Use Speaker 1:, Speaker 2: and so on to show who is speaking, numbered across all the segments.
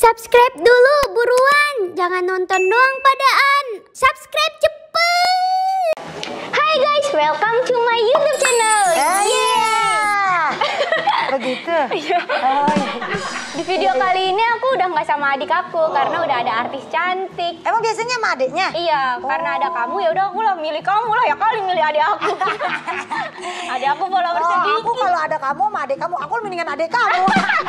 Speaker 1: Subscribe dulu buruan, jangan nonton doang padaan. Subscribe cepet. Hai guys, welcome to my YouTube channel.
Speaker 2: Begitu.
Speaker 1: Di video kali ini aku udah nggak sama adik aku karena udah ada artis cantik.
Speaker 2: Emang biasanya sama adiknya?
Speaker 1: Iya, karena ada kamu ya udah aku lah milih kamu lah, ya kali milih adik aku. Adik aku followers sedikit.
Speaker 2: Aku kalau ada kamu sama adik kamu, aku mendingan adik kamu.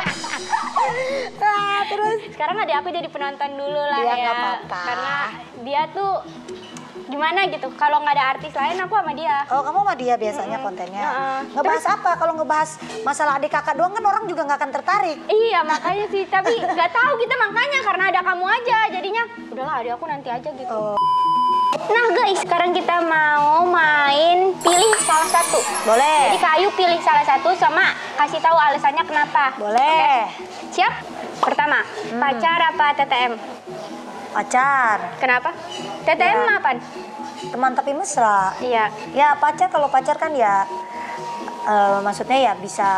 Speaker 2: Terus
Speaker 1: sekarang adik aku jadi penonton dulu lah
Speaker 2: ya.
Speaker 1: Ya,
Speaker 2: apa-apa.
Speaker 1: karena dia tuh gimana gitu, kalau nggak ada artis lain aku sama dia.
Speaker 2: Oh, kamu sama dia biasanya kontennya. Ngebahas apa? Kalau ngebahas masalah adik kakak doang kan orang juga nggak akan tertarik.
Speaker 1: Iya makanya sih, tapi nggak tahu kita makanya karena ada kamu aja jadinya udahlah adik aku nanti aja gitu. Nah guys, sekarang kita mau main pilih salah satu.
Speaker 2: Boleh.
Speaker 1: Jadi Kak Ayu pilih salah satu sama kasih tahu alasannya kenapa.
Speaker 2: Boleh.
Speaker 1: Oke. Siap? Pertama, pacar apa TTM?
Speaker 2: Pacar.
Speaker 1: Kenapa? TTM
Speaker 2: Ya.
Speaker 1: apaan?
Speaker 2: Teman tapi mesra.
Speaker 1: Iya.
Speaker 2: Ya pacar, kalau pacar kan ya maksudnya ya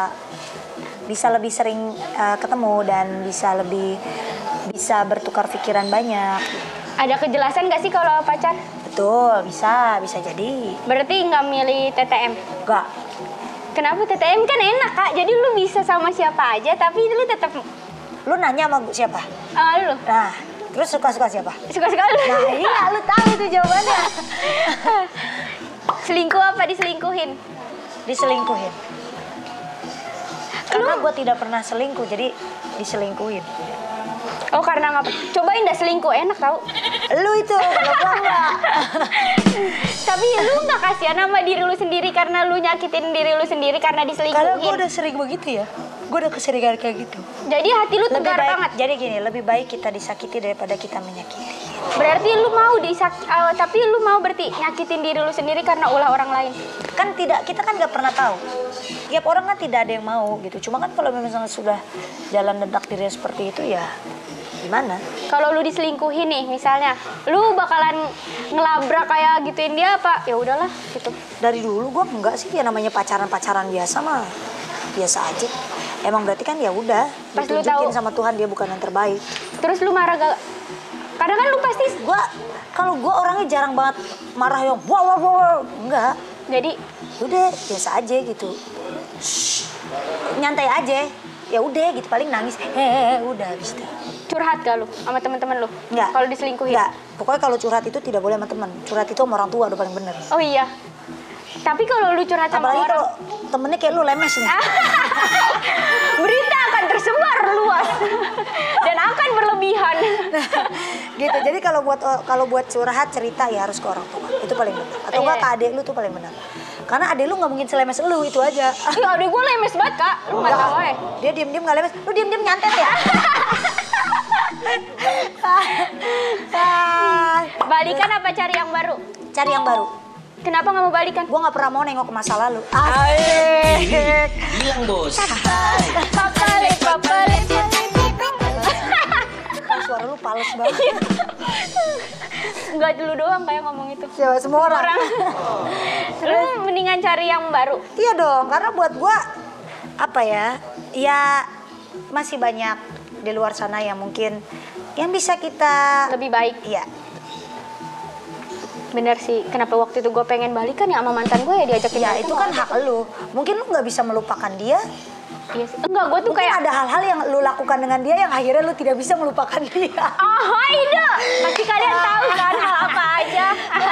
Speaker 2: bisa lebih sering ketemu dan bisa bertukar pikiran banyak.
Speaker 1: Ada kejelasan nggak sih kalau pacar?
Speaker 2: Betul, bisa jadi.
Speaker 1: Berarti nggak milih TTM?
Speaker 2: Enggak.
Speaker 1: Kenapa TTM kan enak Kak, jadi lu bisa sama siapa aja tapi lu tetap
Speaker 2: Lu nanya sama siapa?
Speaker 1: lu
Speaker 2: Nah, terus suka-suka siapa?
Speaker 1: suka sekali.
Speaker 2: Nah iya, lu tahu itu jawabannya.
Speaker 1: Selingkuh apa diselingkuhin?
Speaker 2: Diselingkuhin. Karena gue tidak pernah selingkuh, jadi diselingkuhin.
Speaker 1: Oh karena ngapa? Cobain dah selingkuh, enak tau.
Speaker 2: Lu itu, kalau gua enggak.
Speaker 1: Tapi lu nggak kasihan sama diri lu sendiri karena lu nyakitin diri lu sendiri karena diselingkuhin?
Speaker 2: Karena gue udah sering begitu ya. Gue udah keseringan kayak gitu.
Speaker 1: Jadi hati lu tegar banget?
Speaker 2: Jadi gini, lebih baik kita disakiti daripada kita menyakiti.
Speaker 1: Berarti lu mau tapi lu mau berarti nyakitin diri lu sendiri karena ulah orang lain?
Speaker 2: Kan kita kan nggak pernah tahu. Tiap orang kan tidak ada yang mau gitu. Cuma kan kalau misalnya sudah jalan dan takdirnya seperti itu ya gimana?
Speaker 1: Kalau lu diselingkuhin nih misalnya, lu bakalan ngelabrak kayak gituin dia apa? Ya udahlah gitu.
Speaker 2: Dari dulu gue enggak sih, ya namanya pacaran biasa mah biasa aja. Emang berarti kan ya udah
Speaker 1: Pas lu
Speaker 2: ditunjukin
Speaker 1: tahu
Speaker 2: sama Tuhan dia bukan yang terbaik.
Speaker 1: terus lu marah gak? Kadang kan lu pasti
Speaker 2: Kalau gue orangnya jarang banget marah yang wow. Enggak.
Speaker 1: jadi
Speaker 2: Udah biasa aja gitu. Shh, nyantai aja. Ya udah gitu, paling nangis. Udah habis itu.
Speaker 1: curhat gak lu sama teman-teman lu?
Speaker 2: Enggak.
Speaker 1: Kalau diselingkuhin?
Speaker 2: Enggak. Pokoknya kalau curhat itu tidak boleh sama teman. Curhat itu sama orang tua udah paling bener.
Speaker 1: Oh iya. Tapi kalau lu curhat sama
Speaker 2: Apalagi
Speaker 1: orang,
Speaker 2: kalau temennya kayak lu lemes nih.
Speaker 1: berita akan tersebar luas dan akan berlebihan.
Speaker 2: Gitu. Jadi kalau buat curhat cerita ya harus ke orang tua. Itu paling benar. Atau enggak ke adik lu tuh paling benar. Karena adik lu nggak mungkin selemes lu, itu aja.
Speaker 1: Ih, adik gue lemes banget Kak, lu nggak tahu ya?
Speaker 2: Dia diem-diem nggak lemes, lu diem-diem nyantet ya.
Speaker 1: Balikan apa cari yang baru?
Speaker 2: Cari yang baru.
Speaker 1: Kenapa nggak mau balikan?
Speaker 2: Gue nggak pernah mau nengok ke masa lalu.
Speaker 3: Bilang bos.
Speaker 1: Papalit.
Speaker 2: Suara lu pales banget.
Speaker 1: Nggak dulu doang kayak ngomong itu.
Speaker 2: Siapa semua orang.
Speaker 1: Lu mendingan cari yang baru.
Speaker 2: Iya dong, karena buat gue apa ya? Ya masih banyak di luar sana yang mungkin yang bisa kita
Speaker 1: Lebih baik.
Speaker 2: Iya.
Speaker 1: Bener sih, kenapa waktu itu gue pengen balikan ya sama mantan gue ya diajakin
Speaker 2: Ya
Speaker 1: balikan,
Speaker 2: itu kan
Speaker 1: nggak
Speaker 2: hak lu. Mungkin lu nggak bisa melupakan dia.
Speaker 1: Iya sih. Enggak, gue tuh
Speaker 2: Mungkin
Speaker 1: kayak
Speaker 2: ada hal-hal yang lu lakukan dengan dia yang akhirnya lu tidak bisa melupakan dia.
Speaker 1: Ida, pasti kalian tahu kan hal apa aja.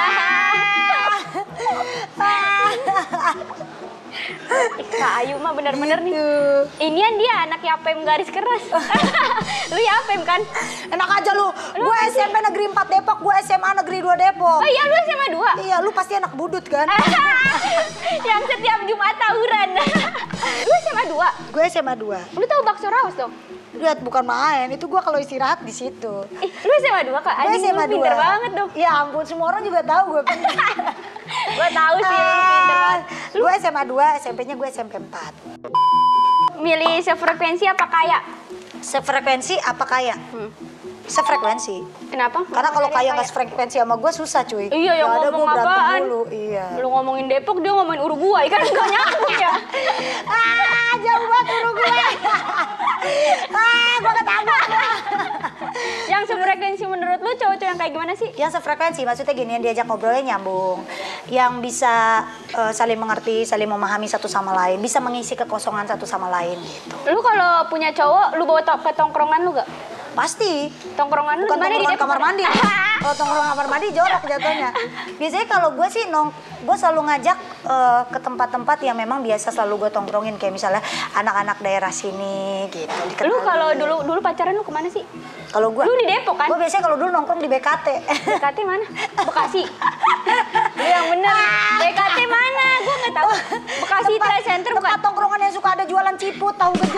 Speaker 1: Kak Ayu mah bener-bener nih. Inian dia anak Yapem garis keras. Lu Yapem kan?
Speaker 2: Enak aja lu. Gue SMP Negeri 4 Depok, gue SMA Negeri 2 Depok.
Speaker 1: Oh iya, lu SMA 2?
Speaker 2: Iya, lu pasti anak budut kan?
Speaker 1: Yang setiap Jumat tawuran. Lu SMA 2?
Speaker 2: Gue SMA 2.
Speaker 1: Lu tahu bakso rawas dong?
Speaker 2: Lihat, bukan main. Itu gue kalau istirahat di situ.
Speaker 1: Lu SMA 2 Kak?
Speaker 2: Gue
Speaker 1: Anjing,
Speaker 2: SMA
Speaker 1: lu
Speaker 2: 2.
Speaker 1: pinter banget dong.
Speaker 2: Ya ampun, semua orang juga tahu gue pinter.
Speaker 1: Gue tahu sih lu pinter banget.
Speaker 2: Gue SMA 2, SMP-nya gue SMP 4.
Speaker 1: Milih sefrekuensi apa kaya?
Speaker 2: Sefrekuensi apa kaya? Sefrekuensi.
Speaker 1: Kenapa?
Speaker 2: Karena kalau kaya nggak sefrekuensi sama gue susah cuy.
Speaker 1: Iya, yang
Speaker 2: Nggak ada,
Speaker 1: ngomong
Speaker 2: gue berantem
Speaker 1: apaan?
Speaker 2: dulu. Iya.
Speaker 1: Lu ngomongin Depok, dia ngomongin Uruguay, kan nggak nyambung ya?
Speaker 2: Jauh banget Uruguay. Gue ketabrak.
Speaker 1: kayak gimana sih?
Speaker 2: Yang sefrekuensi, maksudnya gini, yang diajak ngobrolnya nyambung, yang bisa saling mengerti, saling memahami satu sama lain, bisa mengisi kekosongan satu sama lain gitu.
Speaker 1: Lu kalau punya cowok, lu bawa ke tongkrongan lu gak?
Speaker 2: Pasti.
Speaker 1: Tongkrongan lu
Speaker 2: Bukan
Speaker 1: di mana? Di
Speaker 2: tongkrongan
Speaker 1: Depok?
Speaker 2: kamar mandi. Kalau tongkrongan kamar mandi jorok jatuhnya. Biasanya kalau gue sih gue selalu ngajak ke tempat-tempat yang memang biasa selalu gue tongkrongin, kayak misalnya anak-anak daerah sini gitu.
Speaker 1: Lu kalau dulu pacaran lu kemana sih?
Speaker 2: Kalau gue,
Speaker 1: Lu di Depok kan?
Speaker 2: gue biasanya kalau dulu nongkrong di BKT.
Speaker 1: BKT mana? Bekasi. Lu yang bener. BKT mana? Gue nggak tahu. Bekasi Trade Center bukan?
Speaker 2: Tempat tongkrongan yang suka ada jualan ciput, tahu gak?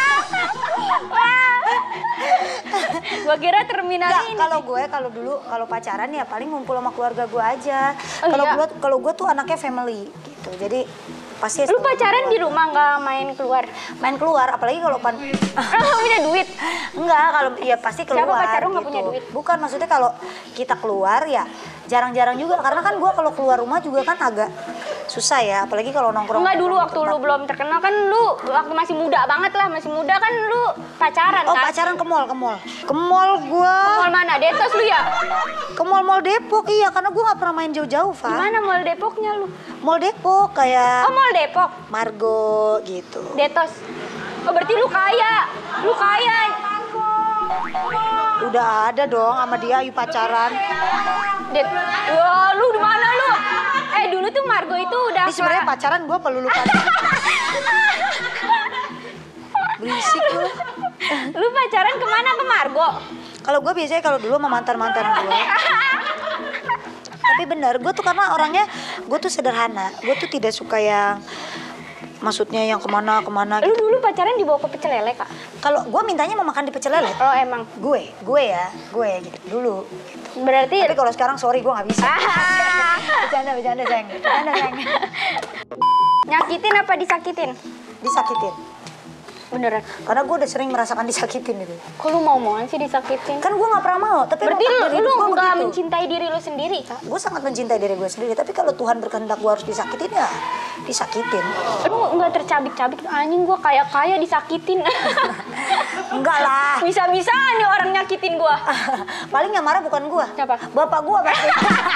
Speaker 1: Gua kira terminal
Speaker 2: Enggak,
Speaker 1: ini.
Speaker 2: kalau pacaran ya paling ngumpul sama keluarga gue aja.
Speaker 1: Oh,
Speaker 2: Kalau
Speaker 1: iya?
Speaker 2: gue tuh anaknya family gitu. Jadi pasti
Speaker 1: Lu pacaran di rumah nggak main keluar?
Speaker 2: main keluar, apalagi kalau
Speaker 1: Lu punya duit?
Speaker 2: enggak, kalau ya pasti keluar.
Speaker 1: Siapa pacar lu nggak
Speaker 2: gitu.
Speaker 1: punya duit?
Speaker 2: Bukan, maksudnya kalau kita keluar ya jarang-jarang juga, karena kan gue kalau keluar rumah juga kan agak susah ya, apalagi kalau nongkrong.
Speaker 1: Enggak, dulu waktu lu belum terkenal kan, lu waktu masih muda banget lah, masih muda kan lu pacaran
Speaker 2: Oh,
Speaker 1: kan?
Speaker 2: pacaran ke mall. Ke mall gue.
Speaker 1: Mall mana? Detos lu ya?
Speaker 2: Ke mall Depok, iya, karena gue nggak pernah main jauh-jauh, Fa.
Speaker 1: Gimana mall Depoknya lu?
Speaker 2: Mall Depok kayak
Speaker 1: Oh, mall Depok.
Speaker 2: Margo gitu.
Speaker 1: Detos. Oh, berarti lu kaya. Lu kaya.
Speaker 2: Udah ada dong sama dia, ayu pacaran.
Speaker 1: Wah, lu di mana lu? Dulu tuh Margo itu udah
Speaker 2: Ini sebenarnya pacaran gue perlu lupa. Berisik lu.
Speaker 1: Lu pacaran kemana? Ke Margo?
Speaker 2: Kalau gue biasanya kalau dulu sama mantan-mantan gue. Tapi bener, gue tuh karena orangnya, gue tuh sederhana. Gue tuh tidak suka yang, maksudnya yang kemana-kemana
Speaker 1: Lu
Speaker 2: gitu.
Speaker 1: dulu pacaran dibawa ke pecel lele, Kak?
Speaker 2: Kalau gue mintanya mau makan di pecel lele,
Speaker 1: Oh, emang.
Speaker 2: gue gitu dulu.
Speaker 1: Berarti
Speaker 2: Tapi kalau sekarang sorry gue nggak bisa. Bercanda sayang.
Speaker 1: nyakitin apa disakitin?
Speaker 2: Disakitin.
Speaker 1: Beneran.
Speaker 2: Karena gue udah sering merasakan disakitin itu.
Speaker 1: Kok lu mau-mauan sih disakitin?
Speaker 2: Kan gue nggak pernah mau, tapi
Speaker 1: Berarti
Speaker 2: emang takdir
Speaker 1: lu
Speaker 2: hidup gua
Speaker 1: nggak
Speaker 2: begitu.
Speaker 1: mencintai diri lu sendiri, Kak?
Speaker 2: Gue sangat mencintai diri gue sendiri, tapi kalau Tuhan berkehendak gue harus disakitin ya disakitin.
Speaker 1: Lu nggak tercabik-cabik, anjing gua kaya-kaya disakitin.
Speaker 2: Enggak lah.
Speaker 1: Bisa-bisaan nih orang nyakitin gua.
Speaker 2: Paling yang marah bukan gue.
Speaker 1: Siapa?
Speaker 2: Bapak gue pasti.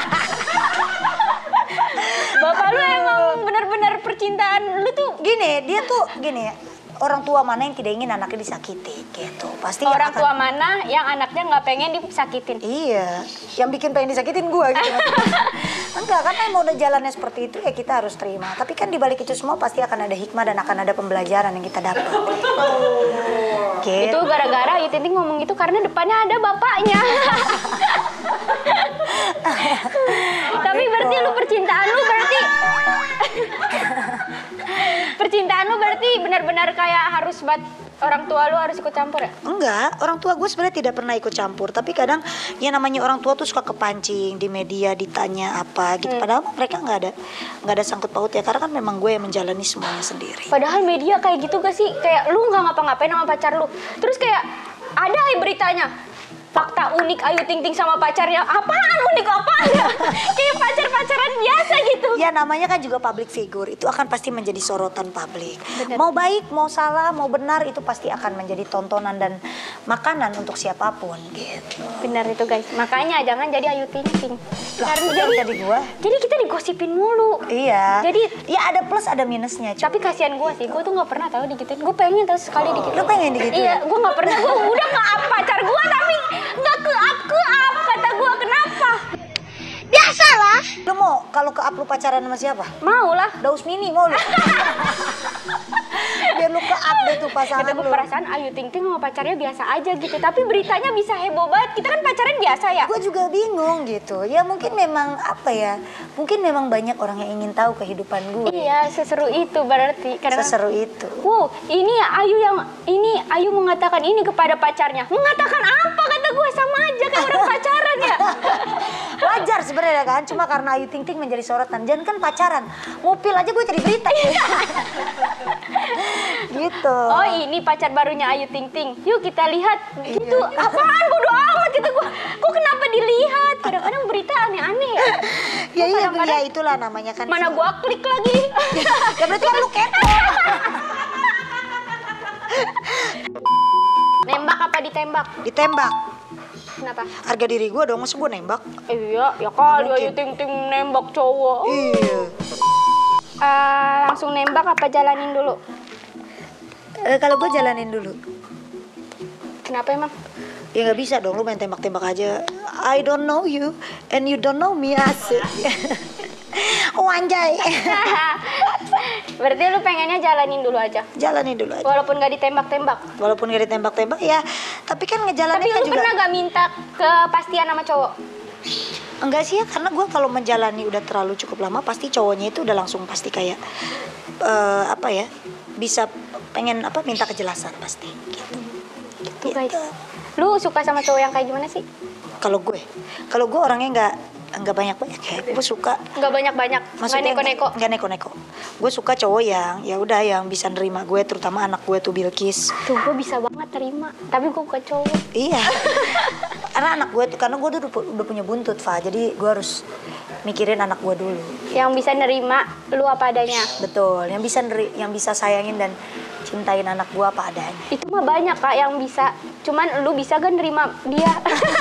Speaker 1: Bapak lu emang bener-bener percintaan lu tuh.
Speaker 2: Dia tuh gini. Orang tua mana yang tidak ingin anaknya disakiti gitu. Pasti yang
Speaker 1: Orang
Speaker 2: akan-
Speaker 1: tua mana yang anaknya nggak pengen disakitin?
Speaker 2: Iya, yang bikin pengen disakitin gue gitu. Enggak, karena emang udah jalannya seperti itu ya kita harus terima. Tapi kan dibalik itu semua pasti akan ada hikmah dan akan ada pembelajaran yang kita dapat. Gitu.
Speaker 1: Itu gara-gara Ayu Ting Ting ngomong gitu karena depannya ada bapaknya. Tapi berarti lu percintaan lu berarti benar-benar kayak harus orang tua lu harus ikut campur ya?
Speaker 2: Enggak, orang tua gue sebenarnya tidak pernah ikut campur. Tapi kadang ya namanya orang tua tuh suka kepancing di media, ditanya apa gitu. Padahal mereka nggak ada sangkut paut ya. Karena kan memang gue yang menjalani semuanya sendiri.
Speaker 1: Padahal media kayak gitu gak sih? Kayak lu nggak ngapa-ngapain sama pacar lu. Terus kayak ada beritanya. Fakta unik Ayu Ting Ting sama pacarnya. Apaan unik apaan ya? Kayak pacaran biasa gitu.
Speaker 2: Ya namanya kan juga public figure. Itu akan pasti menjadi sorotan publik.
Speaker 1: Bener.
Speaker 2: Mau baik, mau salah, mau benar, itu pasti akan menjadi tontonan dan makanan untuk siapapun gitu.
Speaker 1: Benar itu guys. Makanya jangan jadi Ayu Ting Ting. Karena
Speaker 2: jadi gua.
Speaker 1: Jadi kita digosipin mulu.
Speaker 2: Iya.
Speaker 1: Jadi-
Speaker 2: ya ada plus ada minusnya. Cuy.
Speaker 1: Tapi kasihan gue sih, gue tuh nggak pernah tahu digituin. Gue pengen tahu sekali digituin.
Speaker 2: Lu pengen digituin?
Speaker 1: Iya, gue nggak pernah. Gue udah nge-up pacar gue tapi nggak ke-up kata gue. Kenapa? Biasalah.
Speaker 2: Lu mau kalau ke up lu pacaran sama siapa?
Speaker 1: Mau lah.
Speaker 2: Daus Mini mau lu. Biar lu ke up deh tuh pasangan
Speaker 1: Kata gue
Speaker 2: lu.
Speaker 1: perasaan Ayu Ting Ting sama pacarnya biasa aja gitu. Tapi beritanya bisa heboh banget. Kita kan pacaran biasa ya.
Speaker 2: Gue juga bingung gitu. Ya mungkin memang apa ya? Mungkin memang banyak orang yang ingin tahu kehidupan gue.
Speaker 1: Iya, seseru itu berarti. Karena
Speaker 2: Seseru itu.
Speaker 1: wow, ini Ayu mengatakan ini kepada pacarnya. Mengatakan apa kata gue, sama aja kayak orang pacaran ya.
Speaker 2: Wajar sebenarnya kan, cuma karena Ayu Ting Ting menjadi sorotan. Jangan kan pacaran, mobil aja gue jadi berita. Gitu.
Speaker 1: Oh, ini pacar barunya Ayu Ting Ting. Yuk kita lihat. Gitu. Apaan bodo amat gitu gua. Kok kenapa dilihat? Kadang-kadang berita aneh-aneh ya.
Speaker 2: Ya iya,
Speaker 1: kadang-kadang-
Speaker 2: ya itulah namanya kan.
Speaker 1: Mana gua klik lagi.
Speaker 2: Ya berarti kan lu kepo.
Speaker 1: Nembak apa ditembak?
Speaker 2: Ditembak.
Speaker 1: Kenapa?
Speaker 2: Harga diri gue dong, masa gue nembak?
Speaker 1: Iya, ya kali
Speaker 2: Nggak
Speaker 1: Ayu
Speaker 2: mungkin.
Speaker 1: Ting Ting nembak cowok.
Speaker 2: Iya.
Speaker 1: Langsung nembak apa jalanin dulu?
Speaker 2: Kalau gue jalanin dulu.
Speaker 1: Kenapa emang?
Speaker 2: Ya nggak bisa dong, lu main tembak-tembak aja. I don't know you and you don't know me, asik. Oh anjay.
Speaker 1: Berarti lu pengennya jalanin dulu aja.
Speaker 2: Jalanin dulu aja.
Speaker 1: Walaupun gak ditembak-tembak.
Speaker 2: Walaupun gak ditembak-tembak ya, tapi kan ngejalanin
Speaker 1: Tapi
Speaker 2: kan
Speaker 1: lu
Speaker 2: juga.
Speaker 1: pernah gak minta kepastian sama cowok?
Speaker 2: Enggak sih ya, karena gue kalau menjalani udah terlalu cukup lama, pasti cowoknya itu udah langsung pasti kayak apa ya, bisa pengen apa minta kejelasan pasti. Gitu.
Speaker 1: Tuh guys. Lu suka sama cowok yang kayak gimana sih?
Speaker 2: Kalau gue orangnya nggak banyak ya. Gue suka.
Speaker 1: Gak banyak-banyak. Gak
Speaker 2: Maksudnya
Speaker 1: neko-neko.
Speaker 2: nggak neko-neko. Gue suka cowok yang ya udah yang bisa nerima gue, terutama anak gue tuh Bilkis.
Speaker 1: Tuh gue bisa banget terima. Tapi gue bukan cowok.
Speaker 2: Iya. Karena anak gue tuh, karena gue udah punya buntut, Fa. Jadi gue harus mikirin anak gue dulu.
Speaker 1: Yang bisa nerima lu apa adanya.
Speaker 2: Betul. Yang bisa sayangin dan cintain anak gue apa adanya.
Speaker 1: Itu mah banyak Kak yang bisa. Cuman lu bisa gak nerima dia?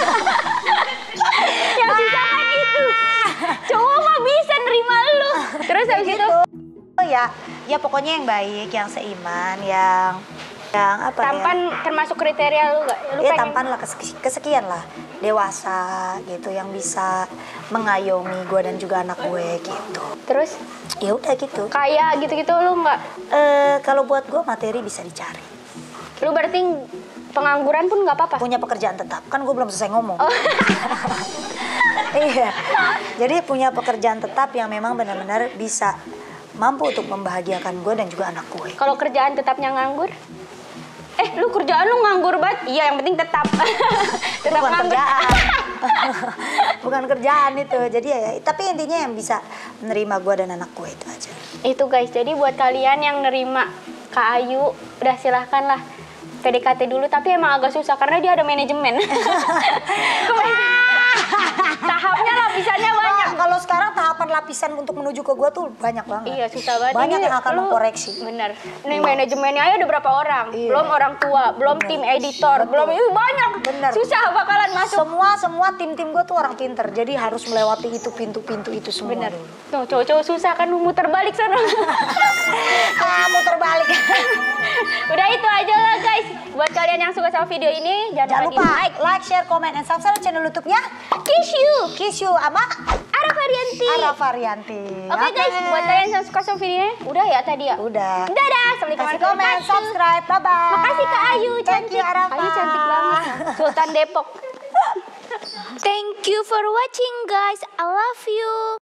Speaker 1: Yang susah kan itu. Cowok mah bisa nerima lu. Terus habis itu
Speaker 2: Oh ya pokoknya yang baik, yang seiman, yang apa
Speaker 1: tampan
Speaker 2: ya?
Speaker 1: termasuk kriteria lu gak? Lu
Speaker 2: Ya
Speaker 1: pengen
Speaker 2: tampan lah, kesekian lah, dewasa gitu, yang bisa mengayomi gue dan juga anak gue gitu.
Speaker 1: terus
Speaker 2: Ya udah gitu.
Speaker 1: kaya gitu-gitu lu nggak?
Speaker 2: Kalau buat gue materi bisa dicari.
Speaker 1: Lu berarti pengangguran pun nggak apa-apa?
Speaker 2: Punya pekerjaan tetap, kan gue belum selesai ngomong.
Speaker 1: Oh.
Speaker 2: Iya. Jadi punya pekerjaan tetap yang memang benar-benar bisa mampu untuk membahagiakan gue dan juga anak gue.
Speaker 1: Kalau kerjaan tetapnya nganggur? Lu kerjaan lu nganggur banget? Iya, yang penting tetap. Tetap
Speaker 2: Bukan
Speaker 1: nganggur.
Speaker 2: kerjaan. Bukan kerjaan itu. Jadi ya, tapi intinya yang bisa menerima gue dan anak gue itu aja.
Speaker 1: Itu guys, jadi buat kalian yang nerima Kak Ayu, udah silahkan lah PDKT dulu, tapi emang agak susah karena dia ada manajemen. Tahapnya lapisannya banyak.
Speaker 2: Kalau sekarang tahapan lapisan untuk menuju ke gue tuh banyak banget.
Speaker 1: Iya, susah banget.
Speaker 2: Banyak
Speaker 1: Ini
Speaker 2: yang akan
Speaker 1: lu-
Speaker 2: mengkoreksi.
Speaker 1: Bener. Ini manajemennya aja ada berapa orang?
Speaker 2: Iya.
Speaker 1: Belum orang tua, belum tim editor, belum ini banyak.
Speaker 2: Bener.
Speaker 1: Susah bakalan masuk.
Speaker 2: Semua tim gue tuh orang pinter. Jadi harus melewati itu pintu-pintu itu semua.
Speaker 1: Bener.
Speaker 2: dulu.
Speaker 1: Tuh, cowok-cowok susah kan muter balik sana.
Speaker 2: Muter balik.
Speaker 1: Udah itu aja lah guys. Buat kalian yang suka sama video ini,
Speaker 2: Jangan
Speaker 1: jangan
Speaker 2: lupa
Speaker 1: like.
Speaker 2: like, share, comment, and subscribe channel YouTube-nya
Speaker 1: Kiss you.
Speaker 2: sama
Speaker 1: Ara Varianti.
Speaker 2: Ara Varianti.
Speaker 1: Oke guys, buat kalian yang suka sama videonya, udah ya tadi ya.
Speaker 2: Udah.
Speaker 1: Dadah, assalamualaikum
Speaker 2: Kasih
Speaker 1: warahmatullahi
Speaker 2: komen,
Speaker 1: wabarakatuh.
Speaker 2: subscribe, bye-bye.
Speaker 1: Makasih Kak Ayu,
Speaker 2: Thank
Speaker 1: cantik.
Speaker 2: you, Arafa.
Speaker 1: Ayu cantik banget. Sultan Depok. Thank you for watching guys. I love you.